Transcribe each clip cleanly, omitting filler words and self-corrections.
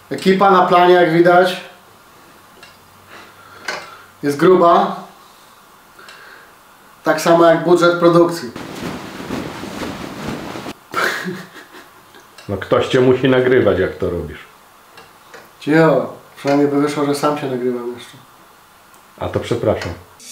Ekipa na planie, jak widać, jest gruba. Tak samo jak budżet produkcji. No ktoś cię musi nagrywać, jak to robisz. Cicho, przynajmniej by wyszło, że sam się nagrywam jeszcze. A to przepraszam.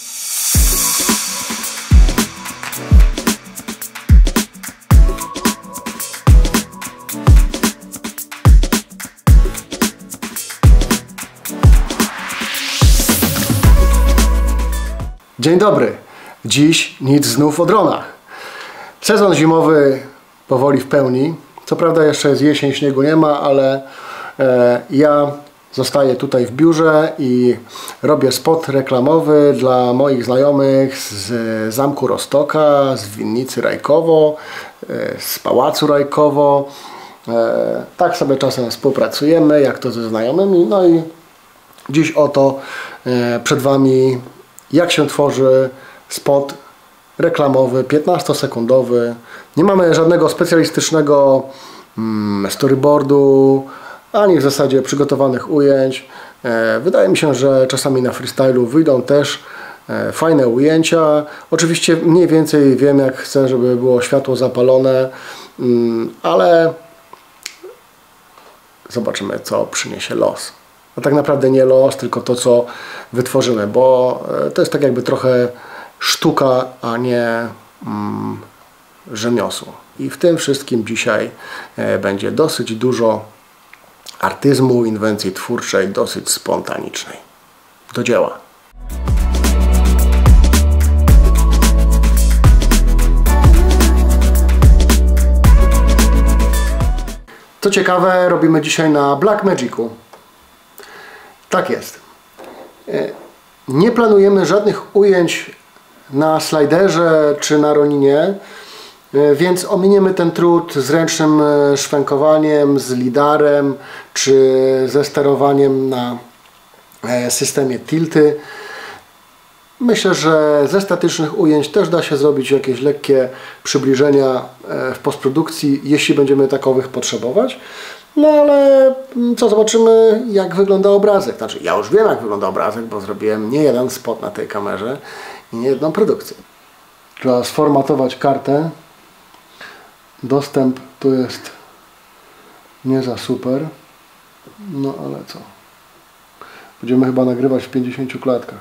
Dzień dobry. Dziś nic znów o dronach. Sezon zimowy powoli w pełni. Co prawda jeszcze jest jesień, śniegu nie ma, ale ja zostaję tutaj w biurze i robię spot reklamowy dla moich znajomych z Zamku Roztoka, z Winnicy Rajkowo, z Pałacu Rajkowo. Tak sobie czasem współpracujemy, jak to ze znajomymi. No i dziś oto przed Wami, jak się tworzy spot reklamowy, 15-sekundowy. Nie mamy żadnego specjalistycznego storyboardu, ani w zasadzie przygotowanych ujęć. Wydaje mi się, że czasami na freestylu wyjdą też fajne ujęcia. Oczywiście mniej więcej wiem, jak chcę, żeby było światło zapalone, ale zobaczymy, co przyniesie los. A tak naprawdę nie los, tylko to, co wytworzymy, bo to jest tak jakby trochę sztuka, a nie rzemiosło. I w tym wszystkim dzisiaj będzie dosyć dużo artyzmu, inwencji twórczej, dosyć spontanicznej. Do dzieła. Co ciekawe, robimy dzisiaj na Blackmagicu. Tak jest. Nie planujemy żadnych ujęć na sliderze czy na Roninie, więc ominiemy ten trud z ręcznym szwękowaniem, z lidarem czy ze sterowaniem na systemie tilty. Myślę, że ze statycznych ujęć też da się zrobić jakieś lekkie przybliżenia w postprodukcji, jeśli będziemy takowych potrzebować. No ale co, zobaczymy, jak wygląda obrazek. Znaczy, ja już wiem, jak wygląda obrazek, bo zrobiłem nie jeden spot na tej kamerze i nie jedną produkcję. Trzeba sformatować kartę. Dostęp tu jest nie za super. No ale co? Będziemy chyba nagrywać w 50 klatkach.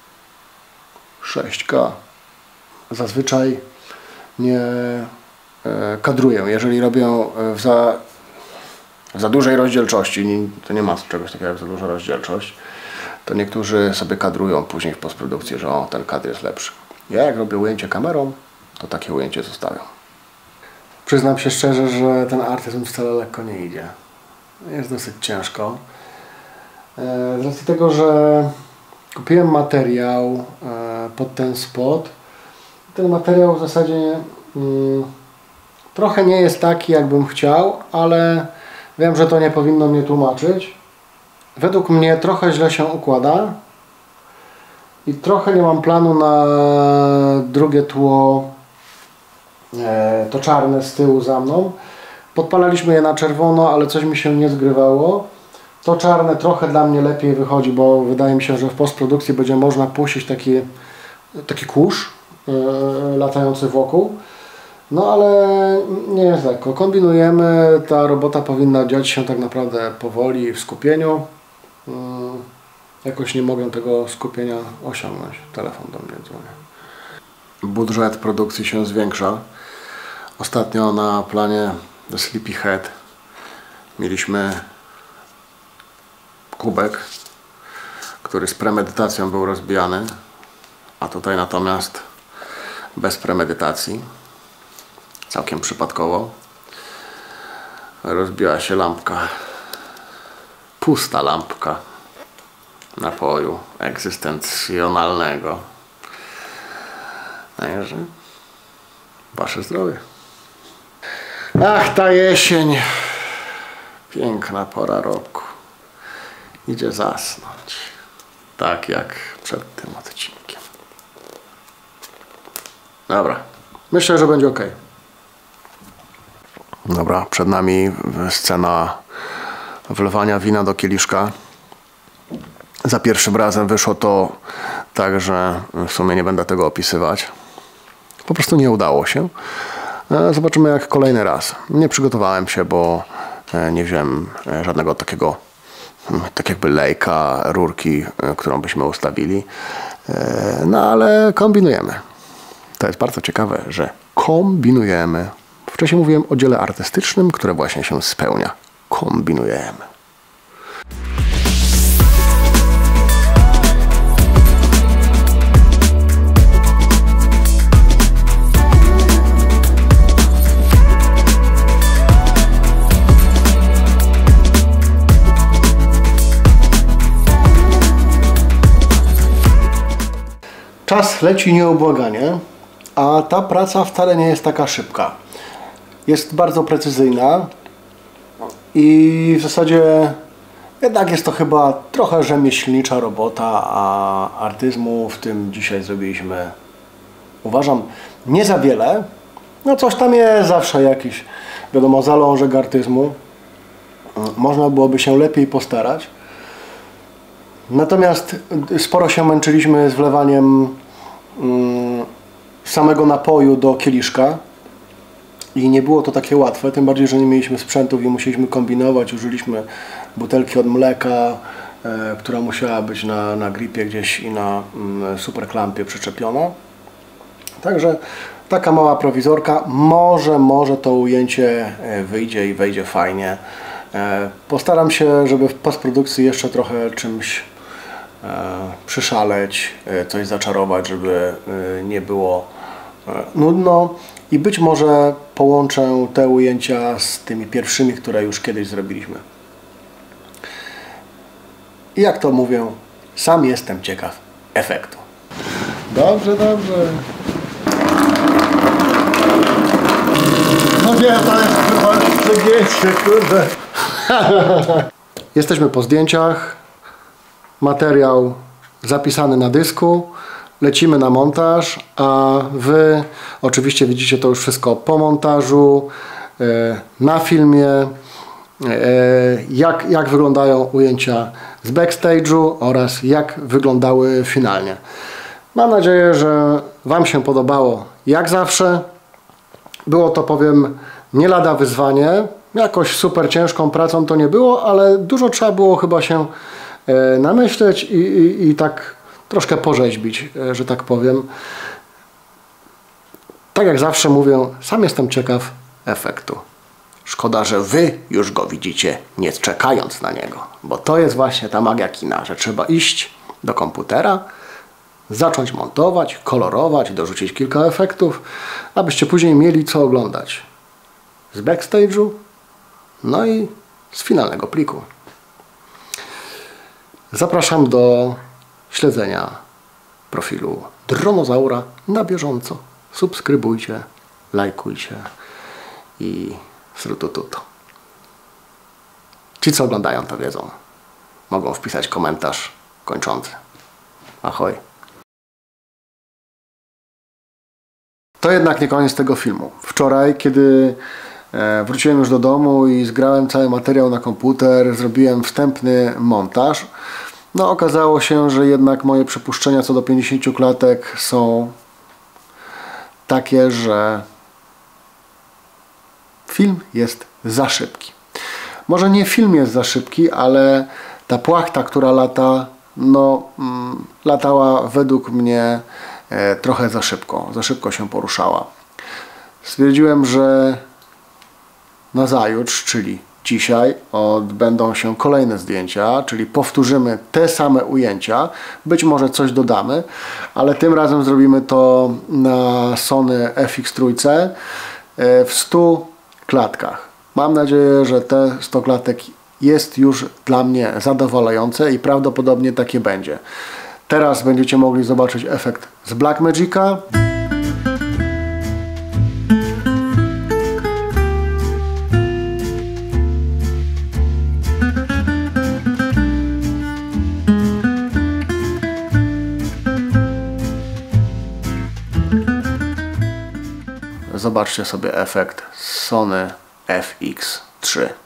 6K. Zazwyczaj nie kadruję. Jeżeli robię w za dużej rozdzielczości, to nie ma czegoś takiego jak za duża rozdzielczość, to niektórzy sobie kadrują później w postprodukcji, że o, ten kadr jest lepszy. Ja jak robię ujęcie kamerą, to takie ujęcie zostawiam. Przyznam się szczerze, że ten artyzm wcale lekko nie idzie. Jest dosyć ciężko. Z racji tego, że kupiłem materiał pod ten spot. Ten materiał w zasadzie trochę nie jest taki, jakbym chciał, ale wiem, że to nie powinno mnie tłumaczyć. Według mnie trochę źle się układa i trochę nie mam planu na drugie tło, to czarne z tyłu za mną. Podpalaliśmy je na czerwono, ale coś mi się nie zgrywało. To czarne trochę dla mnie lepiej wychodzi, bo wydaje mi się, że w postprodukcji będzie można puścić taki kurz latający wokół. No ale nie jest lekko. Kombinujemy, ta robota powinna dziać się tak naprawdę powoli, w skupieniu. Jakoś nie mogę tego skupienia osiągnąć. Telefon do mnie dzwoni. Budżet produkcji się zwiększa. Ostatnio na planie The Sleepyhead mieliśmy kubek, który z premedytacją był rozbijany, a tutaj natomiast bez premedytacji. Całkiem przypadkowo rozbiła się lampka, pusta lampka napoju egzystencjonalnego. Także wasze zdrowie. Ach, ta jesień, piękna pora roku, idzie zasnąć, tak jak przed tym odcinkiem. Dobra, myślę, że będzie ok. Dobra, przed nami scena wlewania wina do kieliszka. Za pierwszym razem wyszło to tak, że w sumie nie będę tego opisywać. Po prostu nie udało się. Zobaczymy jak kolejny raz. Nie przygotowałem się, bo nie wziąłem żadnego takiego, tak jakby lejka, rurki, którą byśmy ustawili. No ale kombinujemy. To jest bardzo ciekawe, że kombinujemy. Wcześniej mówiłem o dziele artystycznym, które właśnie się spełnia. Kombinujemy. Czas leci nieubłaganie, a ta praca wcale nie jest taka szybka. Jest bardzo precyzyjna i w zasadzie jednak jest to chyba trochę rzemieślnicza robota, a artyzmu w tym dzisiaj zrobiliśmy, uważam, nie za wiele. No coś tam jest zawsze jakiś, wiadomo, zalążek artyzmu. Można byłoby się lepiej postarać. Natomiast sporo się męczyliśmy z wlewaniem samego napoju do kieliszka i nie było to takie łatwe, tym bardziej, że nie mieliśmy sprzętów i musieliśmy kombinować. Użyliśmy butelki od mleka, która musiała być na gripie gdzieś i na superklampie przyczepiona. Także taka mała prowizorka. Może to ujęcie wyjdzie i wejdzie fajnie. Postaram się, żeby w postprodukcji jeszcze trochę czymś przyszaleć, coś zaczarować, żeby nie było nudno i być może połączę te ujęcia z tymi pierwszymi, które już kiedyś zrobiliśmy. I jak to mówię, sam jestem ciekaw efektu. Dobrze. No nie, to jest chyba przegięcie, kurde. Jesteśmy po zdjęciach. Materiał zapisany na dysku. Lecimy na montaż, a Wy oczywiście widzicie to już wszystko po montażu, na filmie, jak wyglądają ujęcia z backstage'u oraz jak wyglądały finalnie. Mam nadzieję, że Wam się podobało jak zawsze. Było to, powiem, nie lada wyzwanie. Jakoś super ciężką pracą to nie było, ale dużo trzeba było chyba się namyśleć i tak troszkę porzeźbić, że tak powiem. Tak jak zawsze mówię, sam jestem ciekaw efektu. Szkoda, że Wy już go widzicie, nie czekając na niego. Bo to jest właśnie ta magia kina, że trzeba iść do komputera, zacząć montować, kolorować, dorzucić kilka efektów, abyście później mieli co oglądać z backstage'u, no i z finalnego pliku. Zapraszam do śledzenia profilu Dronozaura na bieżąco. Subskrybujcie, lajkujcie i srutututo. Ci, co oglądają, to wiedzą. Mogą wpisać komentarz kończący. Ahoj. To jednak nie koniec tego filmu. Wczoraj, kiedy wróciłem już do domu i zgrałem cały materiał na komputer, zrobiłem wstępny montaż, no okazało się, że jednak moje przypuszczenia co do 50 klatek są takie, że film jest za szybki. Może nie film jest za szybki, ale ta płachta, która lata, no latała według mnie trochę za szybko się poruszała. Stwierdziłem, że nazajutrz, czyli dzisiaj, odbędą się kolejne zdjęcia, czyli powtórzymy te same ujęcia, być może coś dodamy, ale tym razem zrobimy to na Sony FX3 w 100 klatkach. Mam nadzieję, że te 100 klatek jest już dla mnie zadowalające i prawdopodobnie takie będzie. Teraz będziecie mogli zobaczyć efekt z Blackmagica. Zobaczcie sobie efekt z Sony FX3.